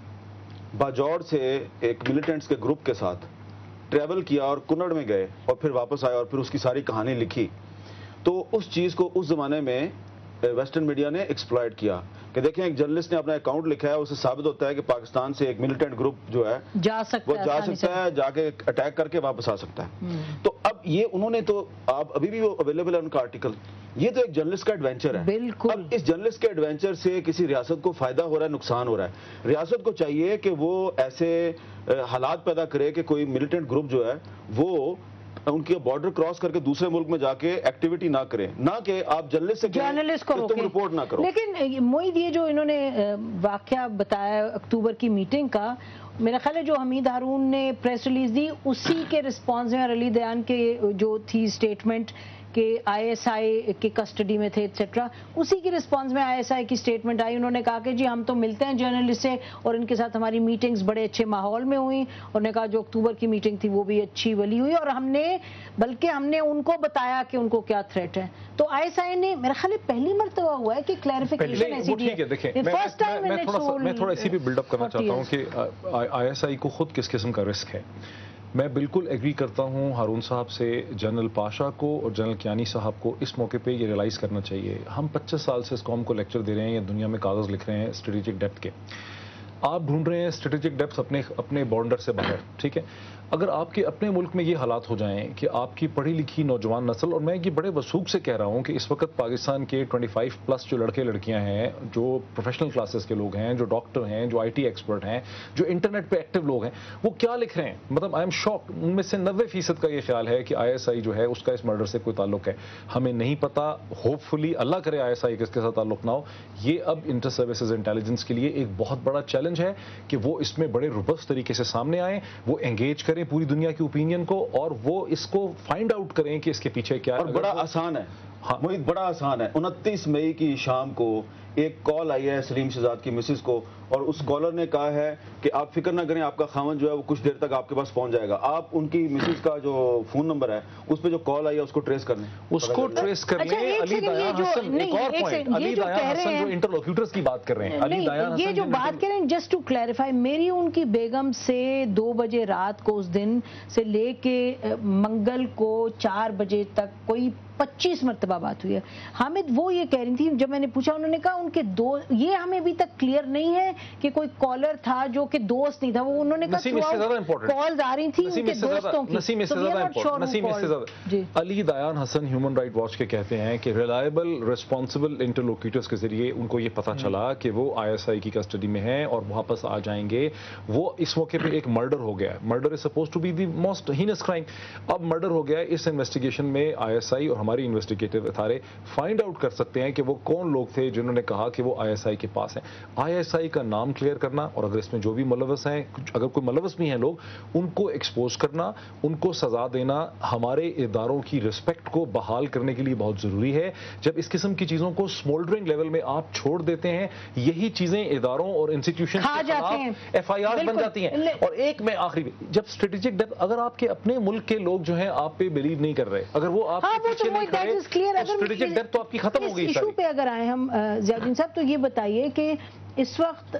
باجوڑ سے ایک ملیٹنٹس کے گروپ کے ساتھ ٹریول کیا اور کنڑ میں گئے اور پھر واپس آئے اور پھر اس کی ساری کہانی لکھی, تو اس چیز کو اس زمانے میں ویسٹرن میڈیا نے ایکسپلائٹ کیا کہ دیکھیں ایک جرنلسٹ نے اپنا اکاؤنٹ لکھا ہے, اسے ثابت ہوتا ہے کہ پاکستان سے ایک ملیٹنٹ گروپ جو ہے
جا سکتا
وہ جا سکتا ہے, جا کے اٹیک کر کے واپس آ سکتا ہے. تو اب یہ انہوں نے تو آپ ابھی بھی وہ اویلیبل ہے ان کا آرٹیکل, یہ تو ایک جرنلسٹ کا ایڈونچر ہے.
بالکل.
اب اس جرنلسٹ کے ایڈونچر سے کسی ریاست کو فائدہ ہو رہا ہے, نقصان ہو رہا ہے. ریاست کو چاہیے کہ وہ ایسے حالات پیدا کرے کہ کوئی ملیٹنٹ گروپ جو ہے وہ ان کے بارڈر کراس کر کے دوسرے ملک میں جا کے ایکٹیویٹی نہ کرے, نہ کہ آپ جرنلسٹ سے
جرنلسٹ کو
تم رپورٹ نہ کرو.
لیکن معید یہ جو انہوں نے واقعہ بتایا اکتوبر کی میٹنگ کا, میرا خیال ہے جو حمید ہارون نے پریس ریلیز دی اسی کے رسپانس میں, اور علی دیان کے جو تھی سٹیٹمنٹ کہ آئی ایس آئی کے کسٹڈی میں تھے ایٹسٹرا, اسی کی رسپانس میں آئی ایس آئی کی سٹیٹمنٹ آئی. انہوں نے کہا کہ جی ہم تو ملتے ہیں جرنلسٹ سے اور ان کے ساتھ ہماری میٹنگز بڑے اچھے ماحول میں ہوئیں, اور نے کہا جو اکتوبر کی میٹنگ تھی وہ بھی اچھی ولی ہوئی, اور ہم نے بلکہ ہم نے ان کو بتایا کہ ان کو کیا تھریٹ ہے. تو آئی ایس آئی نے میرا خیال ہے پہلی مرتبہ ہوا ہے کہ کلیریفیکیشن ایسی دی ہے. فرسٹ ٹائم
میں تھوڑا اسی بھی بلڈ اپ کرنا چاہتا ہوں کہ آئی ایس آئی کو خود کس قسم کا رسک ہے. میں بالکل ایگری کرتا ہوں ہارون صاحب سے, جنرل پاشا کو اور جنرل کیانی صاحب کو اس موقع پہ یہ ریلائز کرنا چاہیے. ہم پچیس سال سے اس قوم کو لیکچر دے رہے ہیں یا دنیا میں کاغذ لکھ رہے ہیں اسٹریٹجک ڈیپتھ کے. آپ ڈھونڈ رہے ہیں اسٹریٹجک ڈیپتھ اپنے اپنے بارڈر سے باہر, ٹھیک ہے. اگر آپ کے اپنے ملک میں یہ حالات ہو جائیں کہ آپ کی پڑھی لکھی نوجوان نسل, اور میں یہ بڑے وثوق سے کہہ رہا ہوں کہ اس وقت پاکستان کے پچیس پلس جو لڑکے لڑکیاں ہیں, جو پروفیشنل کلاسز کے لوگ ہیں, جو ڈاکٹر ہیں, جو آئی ٹی ایکسپرٹ ہیں, جو انٹرنیٹ پہ ایکٹیو لوگ ہیں, وہ کیا لکھ رہے ہیں. مطلب آئی ایم شاک, ان میں سے نوے فیصد کا یہ خیال ہے کہ آئی ایس آئی جو ہے اس کا اس مرڈر سے کوئی تعلق ہے. ہمیں نہیں پتا, ہوپ فلی اللہ کرے آئی ایس آئی کس کے ساتھ تعلق نہ ہو. یہ اب انٹر سروسز انٹیلیجنس کے لیے ایک بہت بڑا چیلنج ہے کہ وہ اس میں بڑے روبسٹ طریقے سے سامنے آئیں, وہ انگیج کریں پوری دنیا کی اوپینین کو, اور وہ اس کو فائنڈ آؤٹ کریں کہ اس کے پیچھے کیا ہے.
اور بڑا آسان ہے, محیط بڑا آسان ہے. انتیس مئی کی شام کو ایک کال آئی ہے سلیم شہزاد کی مسز کو, اور اس کالر نے کہا ہے کہ آپ فکر نہ کریں, آپ کا خاوند جو ہے وہ کچھ دیر تک آپ کے پاس پہنچ جائے گا. آپ ان کی مسز کا جو فون نمبر ہے اس پہ جو کال آئی ہے اس کو ٹریس کر لیں,
اس کو ٹریس کر لیں. علی دیان حسن, ایک اور پوائنٹ, علی دیان حسن جو انٹرلوکیوٹرز کی بات کر رہے ہیں, علی دیان حسن
یہ جو بات کر رہے ہیں, جسٹ ٹو کلیریفائی, میری ان کی بیگم سے دو بجے رات کو اس دن سے لے کے منگل کو چار بجے تک کوئی پچیس مرتبہ بات ہوئی ہے. حامد وہ یہ کہہ رہی تھی, جب میں نے پوچھا انہوں نے کہا ان کے دو, یہ ہمیں ابھی تک کلیئر نہیں ہے کہ کوئی کالر تھا جو کہ دوست نہیں تھا. وہ انہوں نے کہا کالز آ رہی تھی ان کے دوستوں کی.
نسیم اس سے زیادہ امپورٹنٹ, نسیم اس سے زیادہ, علی دیان حسن ہیومن رائٹ واچ کے کہتے ہیں کہ ریلائبل ریسپانسبل انٹرلوکیٹرز کے ذریعے ان کو یہ پتا چلا کہ وہ آئی ایس آئی کی کسٹڈی میں ہیں اور واپس آ جائیں گے. وہ اس موقع پہ ایک مرڈر ہو گیا ہے, murder is supposed to be the most heinous crime. اب مرڈر ہو گیا ہے. اس انویسٹیگیشن میں آئی ایس آئی اور ہماری انویسٹیگیٹو ادارے فائنڈ آؤٹ کر سکتے ہیں کہ وہ کون لوگ تھے جنہوں نے کہا کہ وہ آئی ایس آئی کے پاس ہیں. آئی ایس آئی کا نام کلیئر کرنا, اور اگر اس میں جو بھی ملوث ہیں, اگر کوئی ملوث بھی ہیں لوگ, ان کو ایکسپوز کرنا, ان کو سزا دینا ہمارے اداروں کی رسپیکٹ کو بحال کرنے کے لیے بہت ضروری ہے. جب اس قسم کی چیزوں کو اسمولڈرنگ لیول میں آپ چھوڑ دیتے ہیں, یہی چیزیں اداروں اور انسٹیٹیوشن کے خلاف ایف آئی آر بن جاتی ہیں. اور ایک میں آخری, جب اسٹریٹجک ڈیپتھ, اگر آپ کے اپنے ملک کے لوگ جو ہیں آپ پہ بلیو نہیں کر رہے, اگر وہ آپ کے پیچھے نہیں کھڑے, اسٹریٹجک ڈیپتھ تو آپ کی ختم ہو گئی.
ایشو پہ اگر آئے ہم ضیاء الدین صاحب, تو یہ بتائیے کہ اس وقت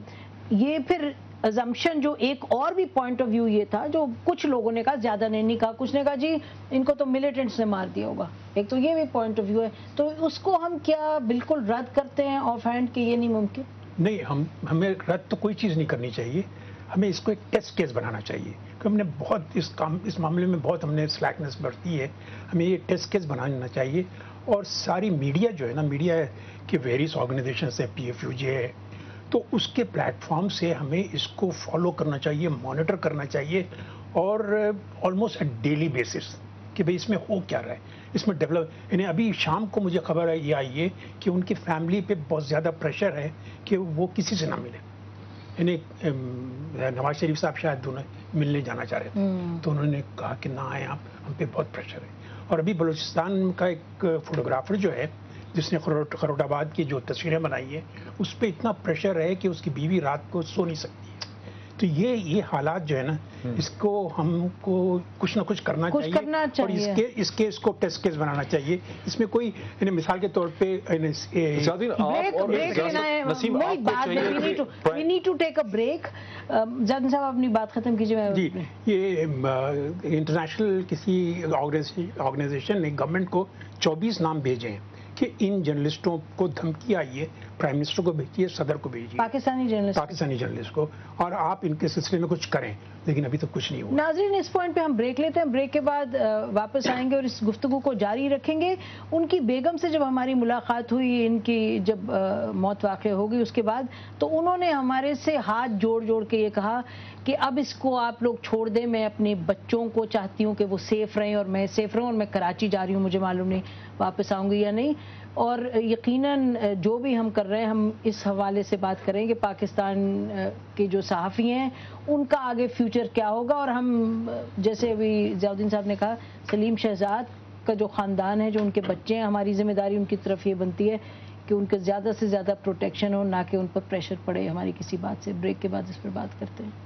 یہ پھر ازمپشن جو ایک اور بھی پوائنٹ آف ویو یہ تھا, جو کچھ لوگوں نے کہا, زیادہ نے نہیں کہا, کچھ نے کہا جی ان کو تو ملیٹنٹس نے مار دیا ہوگا, ایک تو یہ بھی پوائنٹ آف ویو ہے, تو اس کو ہم کیا بالکل رد کرتے ہیں آف ہینڈ کہ یہ نہیں ممکن؟
نہیں, ہم ہمیں رد تو کوئی چیز نہیں کرنی چاہیے, ہمیں اس کو ایک ٹیسٹ کیس بنانا چاہیے, کہ ہم نے بہت اس کام اس معاملے میں بہت ہم نے سلیکنس برتی ہے. ہمیں یہ ٹیسٹ کیس بنانا چاہیے, اور ساری میڈیا جو ہے نا, میڈیا کے ویریس آرگنائزیشنس ہے, پی ایف یو جے ہے, تو اس کے پلیٹ فارم سے ہمیں اس کو فالو کرنا چاہیے, مانیٹر کرنا چاہیے, اور آلموسٹ ایٹ ڈیلی بیسس کہ بھئی اس میں ہو کیا رہا ہے, اس میں ڈیولپ. یعنی ابھی شام کو مجھے خبر ہے یہ آئی ہے کہ ان کی فیملی پہ بہت زیادہ پریشر ہے کہ وہ کسی سے نہ ملے. یعنی نواز شریف صاحب شاید دونوں ملنے جانا چاہ رہے تھے, تو انہوں نے کہا کہ نہ آئے آپ, ہم پہ بہت پریشر ہے. اور ابھی بلوچستان کا ایک فوٹوگرافر جو ہے جس نے خروٹ آباد کی جو تصویریں بنائی ہیں, اس پہ اتنا پریشر ہے کہ اس کی بیوی رات کو سو نہیں سکتی ہے. تو یہ یہ حالات جو ہے نا, اس کو ہم کو کچھ نہ کچھ کرنا
کچھ
چاہیے,
کرنا
اور
چاہیے.
اس کے اس کے اس کو ٹیسٹ کیس بنانا چاہیے. اس میں کوئی یعنی مثال کے طور پہ
we need to take a break. زیادہ صاحب اپنی بات ختم کیجیے.
جی, یہ انٹرنیشنل کسی آرگنائزیشن نے گورنمنٹ کو چوبیس نام بھیجے ہیں کہ ان جرنلسٹوں کو دھمکی آئی ہے، پرائم منسٹر کو بھیجیے، صدر کو بھیجیے،
پاکستانی جرنلسٹ
پاکستانی جرنلسٹ کو، اور آپ ان کے سلسلے میں کچھ کریں، لیکن ابھی تک کچھ نہیں ہوا۔
ناظرین اس پوائنٹ پہ ہم بریک لیتے ہیں، بریک کے بعد واپس آئیں گے اور اس گفتگو کو جاری رکھیں گے۔ ان کی بیگم سے جب ہماری ملاقات ہوئی، ان کی جب موت واقع ہوگی اس کے بعد، تو انہوں نے ہمارے سے ہاتھ جوڑ جوڑ کے یہ کہا کہ اب اس کو آپ لوگ چھوڑ دیں، میں اپنے بچوں کو چاہتی ہوں کہ وہ سیف رہیں اور میں سیف رہوں، اور میں کراچی جا رہی ہوں، مجھے معلوم نہیں واپس آؤں گی یا نہیں۔ اور یقیناً جو بھی ہم کر رہے ہیں، ہم اس حوالے سے بات کریں کہ پاکستان کے جو صحافی ہیں ان کا آگے فیوچر کیا ہوگا، اور ہم جیسے ابھی ضیاء الدین صاحب نے کہا، سلیم شہزاد کا جو خاندان ہے، جو ان کے بچے ہیں، ہماری ذمہ داری ان کی طرف یہ بنتی ہے کہ ان کے زیادہ سے زیادہ پروٹیکشن ہو، نہ کہ ان پر پریشر پڑے ہماری کسی بات سے۔ بریک کے بعد اس پر بات کرتے ہیں۔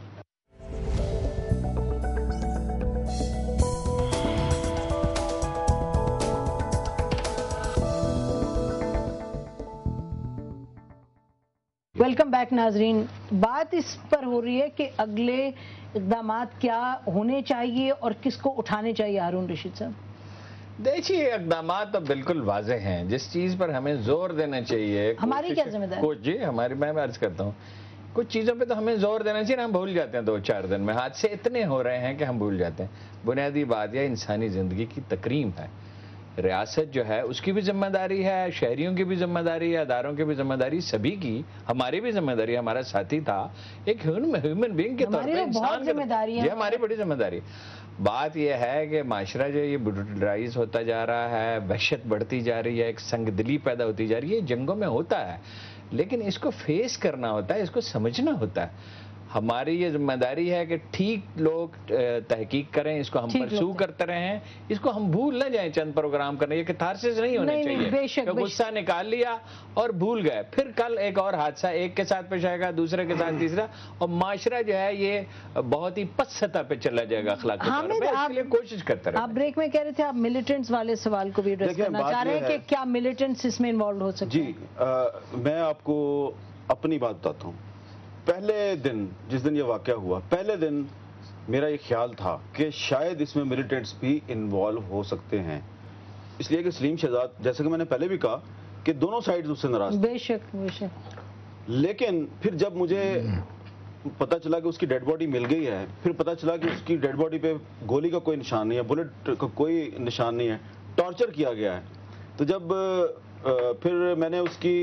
ویلکم بیک ناظرین، بات اس پر ہو رہی ہے کہ اگلے اقدامات کیا ہونے چاہیے اور کس کو اٹھانے چاہیے۔ ہارون رشید صاحب
دیکھیے، اقدامات تو بالکل واضح ہیں، جس چیز پر ہمیں زور دینا چاہیے،
ہماری کیا ذمہ داری؟
جی ہماری، میں عرض کرتا ہوں، کچھ چیزوں پہ تو ہمیں زور دینا چاہیے، ہم بھول جاتے ہیں دو چار دن میں، حادثے اتنے ہو رہے ہیں کہ ہم بھول جاتے ہیں۔ بنیادی بات یہ انسانی زندگی کی تکریم ہے، ریاست جو ہے اس کی بھی ذمہ داری ہے، شہریوں کی بھی ذمہ داری ہے، اداروں کی بھی ذمہ داری، سبھی کی، ہماری بھی ذمہ داری ہے۔ ہمارا ساتھی تھا ایک ہیومن بینگ کے طور پہ، انسان
ذمہ داری ہے،
یہ ہماری بڑی ذمہ داری۔ بات یہ ہے کہ معاشرہ جو یہ بروٹلائز ہوتا جا رہا ہے، وحشت بڑھتی جا رہی ہے، ایک سنگ دلی پیدا ہوتی جا رہی ہے، جنگوں میں ہوتا ہے، لیکن اس کو فیس کرنا ہوتا ہے، اس کو سمجھنا ہوتا ہے۔ ہماری یہ ذمہ داری ہے کہ ٹھیک لوگ تحقیق کریں، اس کو ہم پرسو کرتے رہیں، اس کو ہم بھول نہ جائیں چند پروگرام کرنے، یہ کتھارسس نہیں ہونے چاہیے کہ غصہ نکال لیا اور بھول گئے، پھر کل ایک اور حادثہ ایک کے ساتھ پیش آئے گا، دوسرے کے ساتھ تیسرا، اور معاشرہ جو ہے یہ بہت ہی پس سطح پہ چلا جائے گا اخلاق کے طور پہ، اس کے لیے کوشش کرتے رہیں۔
آپ بریک میں کہہ رہے تھے آپ ملیٹنٹس والے سوال کو بھی ایڈریس کرنا چاہ رہے ہیں کہ کیا ملیٹنٹس اس میں انوالو ہو سکتے ہیں؟
جی میں آپ کو اپنی بات بتاتا ہوں۔ پہلے دن جس دن یہ واقعہ ہوا، پہلے دن میرا یہ خیال تھا کہ شاید اس میں ملیٹنٹس بھی انوالو ہو سکتے ہیں، اس لیے کہ سلیم شہزاد، جیسے کہ میں نے پہلے بھی کہا کہ دونوں سائڈز اس سے ناراض تھے،
بے شک بے شک،
لیکن پھر جب مجھے پتہ چلا کہ اس کی ڈیڈ باڈی مل گئی ہے، پھر پتہ چلا کہ اس کی ڈیڈ باڈی پہ گولی کا کوئی نشان نہیں ہے، بلٹ کا کوئی نشان نہیں ہے، ٹارچر کیا گیا ہے، تو جب پھر میں نے اس کی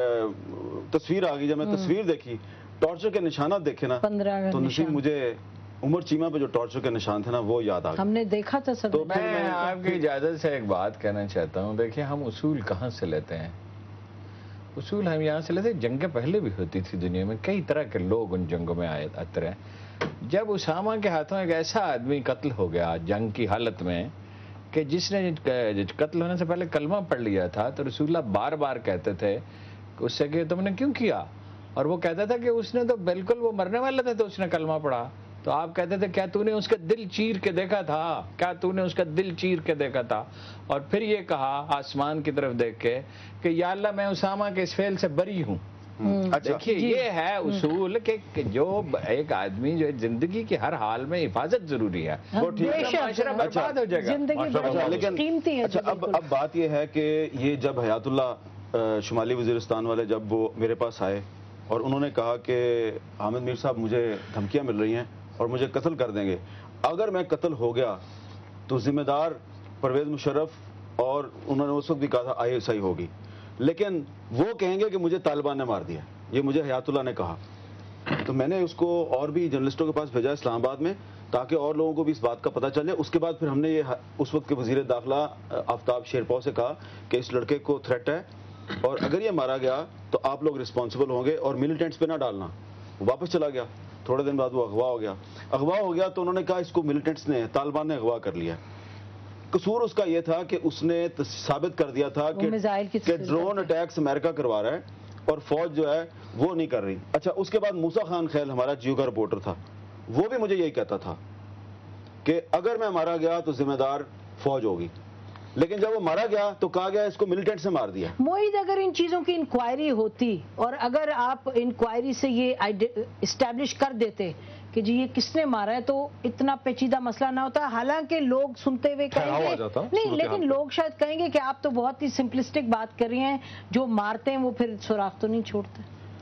تصویر آ گئی، جب میں تصویر دیکھی، ٹارچر کے نشانات دیکھے نا، تو نصیب مجھے عمر چیمہ پہ جو ٹارچر کے نشان تھے نا وہ یاد آ گئے،
ہم نے دیکھا تھا سب۔
تو میں آپ کی اجازت سے ایک بات کہنا چاہتا ہوں، دیکھیں ہم اصول کہاں سے لیتے ہیں؟ اصول ہم یہاں سے لیتے ہیں، جنگیں پہلے بھی ہوتی تھی دنیا میں، کئی طرح کے لوگ ان جنگوں میں آئے آتے رہے۔ جب اسامہ کے ہاتھوں ایک ایسا آدمی قتل ہو گیا جنگ کی حالت میں کہ جس نے قتل ہونے سے پہلے کلمہ پڑھ لیا تھا، تو رسول اللہ بار بار کہتے تھے اس سے کہ تم نے کیوں کیا، اور وہ کہتا تھا کہ اس نے تو بالکل وہ مرنے والا تھا تو اس نے کلمہ پڑھا، تو آپ کہتے تھے کیا تو نے اس کا دل چیر کے دیکھا تھا، کیا تو نے اس کا دل چیر کے دیکھا تھا، اور پھر یہ کہا آسمان کی طرف دیکھ کے کہ یا اللہ میں اسامہ کے اس فعل سے بری ہوں۔ دیکھیے یہ ہے اصول کہ جو ایک آدمی جو زندگی کی ہر حال میں حفاظت ضروری ہے، وہ معاشرہ برباد ہو جائے گا۔
لیکن اب اب بات یہ ہے کہ یہ جب حیات اللہ شمالی وزیرستان والے جب وہ میرے پاس آئے اور انہوں نے کہا کہ حامد میر صاحب مجھے دھمکیاں مل رہی ہیں اور مجھے قتل کر دیں گے، اگر میں قتل ہو گیا تو ذمہ دار پرویز مشرف، اور انہوں نے اس وقت بھی کہا تھا آئی ایس آئی ہوگی، لیکن وہ کہیں گے کہ مجھے طالبان نے مار دیا، یہ مجھے حیات اللہ نے کہا۔ تو میں نے اس کو اور بھی جرنلسٹوں کے پاس بھیجا اسلام آباد میں تاکہ اور لوگوں کو بھی اس بات کا پتہ چل جائے۔ اس کے بعد پھر ہم نے یہ اس وقت کے وزیر داخلہ آفتاب شیرپاؤ سے کہا کہ اس لڑکے کو تھریٹ ہے اور اگر یہ مارا گیا تو آپ لوگ رسپانسبل ہوں گے اور ملیٹنٹس پہ نہ ڈالنا۔ وہ واپس چلا گیا، تھوڑے دن بعد وہ اغوا ہو گیا اغوا ہو گیا تو انہوں نے کہا اس کو ملیٹنٹس نے، طالبان نے اغوا کر لیا۔ قصور اس کا یہ تھا کہ اس نے ثابت کر دیا تھا کہ ڈرون اٹیکس امریکہ کروا رہا ہے اور فوج جو ہے وہ نہیں کر رہی۔ اچھا اس کے بعد موسیٰ خان خیل ہمارا جیو کا رپورٹر تھا، وہ بھی مجھے یہی کہتا تھا کہ اگر میں مارا گیا تو ذمہ دار فوج ہوگی۔ لیکن جب وہ مارا گیا تو کہا گیا اس کو ملیٹنٹ سے مار دیا.
معید اگر ان چیزوں کی انکوائری ہوتی اور اگر آپ انکوائری سے یہ اسٹیبلش کر دیتے کہ جی یہ کس نے مارا ہے تو اتنا پیچیدہ مسئلہ نہ ہوتا. حالانکہ لوگ سنتے ہوئے کہیں گے نہیں, لیکن لوگ شاید کہیں گے کہ آپ تو بہت ہی سمپلسٹک بات کر رہی ہیں, جو مارتے ہیں وہ پھر سوراخ تو نہیں چھوڑتے.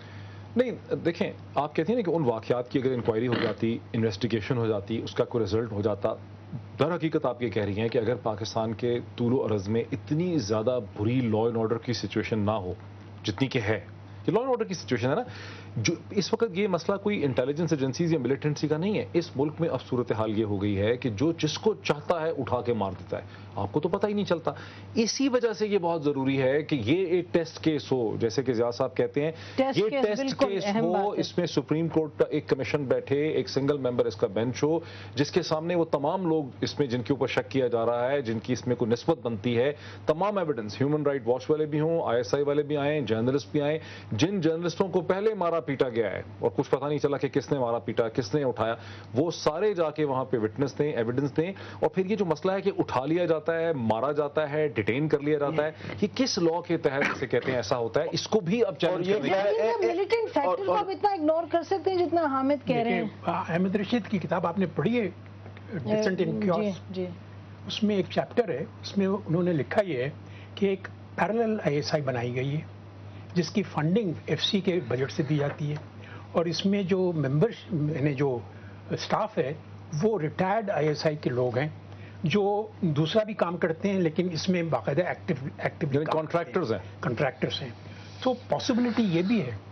نہیں دیکھیں, آپ کہتے ہیں نا کہ ان واقعات کی اگر انکوائری ہو جاتی, انویسٹیگیشن ہو جاتی, اس کا کوئی رزلٹ ہو جاتا. در حقیقت آپ یہ کہہ رہی ہیں کہ اگر پاکستان کے طول و عرض میں اتنی زیادہ بری لا اینڈ آرڈر کی سچویشن نہ ہو جتنی کہ ہے, یہ لا اینڈ آرڈر کی سچویشن ہے نا, جو اس وقت یہ مسئلہ کوئی انٹیلیجنس ایجنسیز یا ملیٹنسی کا نہیں ہے. اس ملک میں اب صورتحال یہ ہو گئی ہے کہ جو جس کو چاہتا ہے اٹھا کے مار دیتا ہے, آپ کو تو پتہ ہی نہیں چلتا. اسی وجہ سے یہ بہت ضروری ہے کہ یہ ایک ٹیسٹ کیس ہو, جیسے کہ زیاد صاحب کہتے ہیں یہ ٹیسٹ کیس ہو, اس میں سپریم کورٹ کا ایک کمیشن بیٹھے, ایک سنگل ممبر اس کا بینچ ہو, جس کے سامنے وہ تمام لوگ اس میں جن کے اوپر شک کیا جا رہا ہے, جن کی اس میں کوئی نسبت بنتی ہے, تمام ایویڈنس, ہیومن رائٹ واچ والے بھی ہوں, آئی ایس آئی والے بھی آئیں, جرنلسٹ بھی آئیں, جن جرنلسٹوں کو پہلے مارا پیٹا گیا ہے اور کچھ پتہ نہیں چلا کہ کس نے مارا پیٹا, کس نے اٹھایا, وہ سارے جا کے وہاں پہ وٹنس دیں, ایویڈنس دیں. اور پھر یہ جو مسئلہ ہے کہ اٹھا لیا جاتا ہے, مارا جاتا ہے, ڈیٹین کر لیا جاتا ہے, یہ کس لا کے تحت جسے کہتے ہیں ایسا ہوتا ہے, اس کو بھی اب چیلنج کرنے کی
ملیٹنٹ فیکٹر کو آپ اتنا اگنور کر سکتے ہیں جتنا حامد کہہ رہے ہیں.
احمد رشید کی کتاب آپ نے پڑھی ہے ڈسنٹ ان کیوس, اس میں ایک چیپٹر ہے, اس میں انہوں نے لکھا یہ ہے کہ ایک پیرلل آئی ایس آئی بنائی گئی ہے جس کی فنڈنگ ایف سی کے بجٹ سے دی جاتی ہے, اور اس میں جو ممبرس یعنی جو اسٹاف ہے وہ ریٹائرڈ آئی ایس آئی کے لوگ ہیں جو دوسرا بھی کام کرتے ہیں, لیکن اس میں باقاعدہ ایکٹیو ایکٹیو
کانٹریکٹرز ہیں
کانٹریکٹرز ہیں. تو پاسبلٹی یہ بھی ہے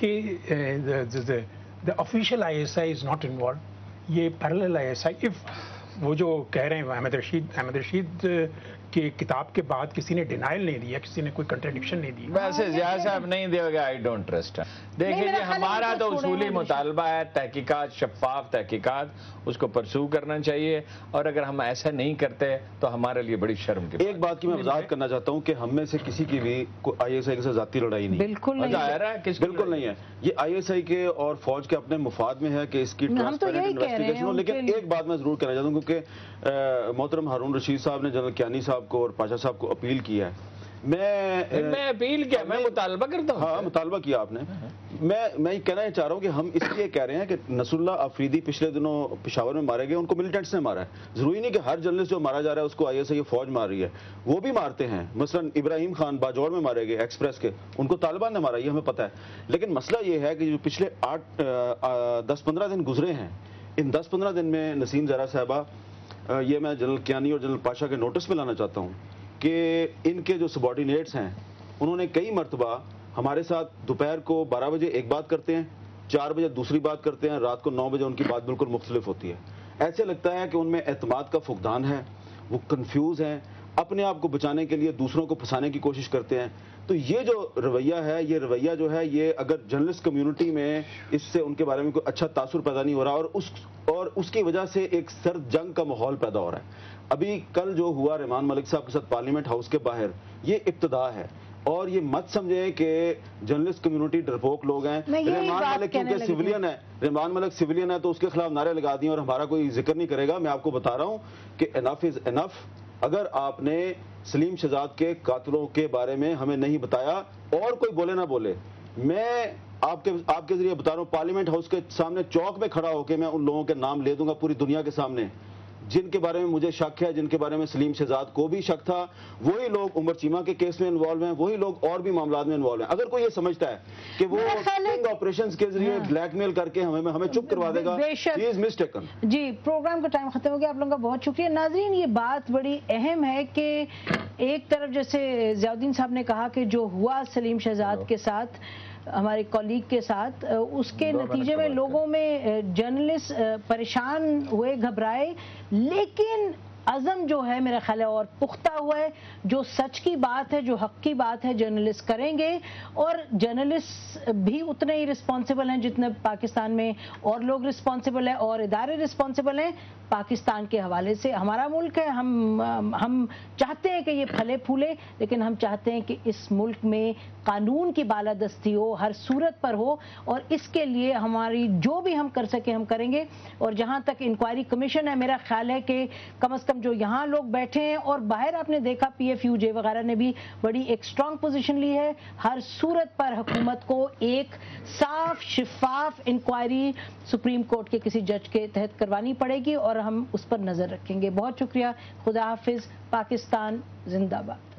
کہ the official I S I is not involved, یہ parallel I S I. If وہ جو کہہ رہے ہیں احمد رشید احمد رشید کی کتاب کے بعد کسی نے ڈینائل نہیں دیا, کسی نے کوئی کنٹرڈکشن نہیں دی.
ویسے زیاد صاحب نہیں دے گا, آئی ڈونٹ ٹرسٹ. دیکھیں جی, ہمارا تو اصولی مطالبہ ہے تحقیقات, شفاف تحقیقات, اس کو پرسو کرنا چاہیے, اور اگر ہم ایسا نہیں کرتے تو ہمارے لیے بڑی شرم کی.
ایک بات کی میں وضاحت کرنا چاہتا ہوں کہ ہم میں سے کسی کی بھی آئی ایس آئی کے ساتھ ذاتی لڑائی نہیں,
بالکل نہیں,
بالکل نہیں ہے. یہ آئی ایس آئی کے اور فوج کے اپنے مفاد میں ہے کہ اس کی ٹرانسپیرنٹ انویسٹیگیشن ہو. لیکن ایک بات میں ضرور کہنا چاہتا ہوں, کیونکہ محترم ہارون رشید صاحب نے جنرل کیانی صاحب کو اور پاشا صاحب کو اپیل کیا ہے. میں
میں اپیل کیا, میں مطالبہ کرتا ہوں.
ہاں مطالبہ کیا آپ نے. میں میں یہ کہنا چاہ رہا ہوں کہ ہم اس لیے کہہ رہے ہیں کہ نصر اللہ آفریدی پچھلے دنوں پشاور میں مارے گئے, ان کو ملیٹنٹس نے مارا ہے. ضروری نہیں کہ ہر جرنلسٹ جو مارا جا رہا ہے اس کو آئی ایس آئی فوج مار رہی ہے, وہ بھی مارتے ہیں. مثلا ابراہیم خان باجوڑ میں مارے گئے ایکسپریس کے, ان کو طالبان نے مارا, یہ ہمیں پتہ ہے. لیکن مسئلہ یہ ہے کہ جو پچھلے آٹھ دس پندرہ دن گزرے ہیں, ان دس پندرہ دن میں نسیم زہرا صاحبہ, یہ میں جنرل کیانی اور جنرل پاشا کے نوٹس میں لانا چاہتا ہوں کہ ان کے جو سبارڈینیٹس ہیں انہوں نے کئی مرتبہ ہمارے ساتھ دوپہر کو بارہ بجے ایک بات کرتے ہیں, چار بجے دوسری بات کرتے ہیں, رات کو نو بجے ان کی بات بالکل مختلف ہوتی ہے. ایسے لگتا ہے کہ ان میں اعتماد کا فقدان ہے, وہ کنفیوز ہیں, اپنے آپ کو بچانے کے لیے دوسروں کو پھنسانے کی کوشش کرتے ہیں. تو یہ جو رویہ ہے, یہ رویہ جو ہے, یہ اگر جرنلسٹ کمیونٹی میں اس سے ان کے بارے میں کوئی اچھا تاثر پیدا نہیں ہو رہا, اور اس اور اس کی وجہ سے ایک سرد جنگ کا ماحول پیدا ہو رہا ہے. ابھی کل جو ہوا رحمان ملک صاحب کے ساتھ پارلیمنٹ ہاؤس کے باہر, یہ ابتدا ہے. اور یہ مت سمجھیں کہ جرنلسٹ کمیونٹی ڈرپوک لوگ ہیں. رحمان ملک کیونکہ سویلین ہے, رحمان ملک سویلین ہے تو اس کے خلاف نعرے لگا دیے اور ہمارا کوئی ذکر نہیں کرے گا. میں آپ کو بتا رہا ہوں کہ انف از انف. اگر آپ نے سلیم شہزاد کے قاتلوں کے بارے میں ہمیں نہیں بتایا, اور کوئی بولے نہ بولے, میں آپ کے آپ کے ذریعے بتا رہا ہوں, پارلیمنٹ ہاؤس کے سامنے چوک میں کھڑا ہو کے میں ان لوگوں کے نام لے دوں گا پوری دنیا کے سامنے جن کے بارے میں مجھے شک ہے, جن کے بارے میں سلیم شہزاد کو بھی شک تھا. وہی لوگ عمر چیمہ کے کیس میں انوالو ہیں, وہی لوگ اور بھی معاملات میں انوالو ہیں. اگر کوئی یہ سمجھتا ہے کہ وہ اسٹنگ آپریشنز کے ذریعے بلیک میل کر کے ہمیں ہمیں چپ کروا دے گا, ہی از مسٹیکن.
جی, پروگرام کا ٹائم ختم ہو گیا, آپ لوگوں کا بہت شکریہ. ناظرین, یہ بات بڑی اہم ہے کہ ایک طرف جیسے ضیاء الدین صاحب نے کہا کہ جو ہوا سلیم شہزاد کے ساتھ, ہمارے کولیگ کے ساتھ, اس کے نتیجے میں لوگوں میں جرنلسٹ پریشان ہوئے, گھبرائے, لیکن عزم جو ہے میرا خیال ہے اور پختہ ہوا ہے. جو سچ کی بات ہے, جو حق کی بات ہے, جرنلسٹ کریں گے, اور جرنلسٹ بھی اتنے ہی رسپانسبل ہیں جتنے پاکستان میں اور لوگ رسپانسبل ہیں اور ادارے رسپانسبل ہیں. پاکستان کے حوالے سے ہمارا ملک ہے, ہم ہم چاہتے ہیں کہ یہ پھلے پھولے, لیکن ہم چاہتے ہیں کہ اس ملک میں قانون کی بالادستی ہو, ہر صورت پر ہو, اور اس کے لیے ہماری جو بھی ہم کر سکیں ہم کریں گے. اور جہاں تک انکوائری کمیشن ہے, میرا خیال ہے کہ کم از کم کم جو یہاں لوگ بیٹھے ہیں اور باہر آپ نے دیکھا پی ایف یو جے وغیرہ نے بھی بڑی ایک سٹرونگ پوزیشن لی ہے. ہر صورت پر حکومت کو ایک صاف شفاف انکوائری سپریم کورٹ کے کسی جج کے تحت کروانی پڑے گی اور ہم اس پر نظر رکھیں گے. بہت شکریہ. خدا حافظ. پاکستان زندہ باد.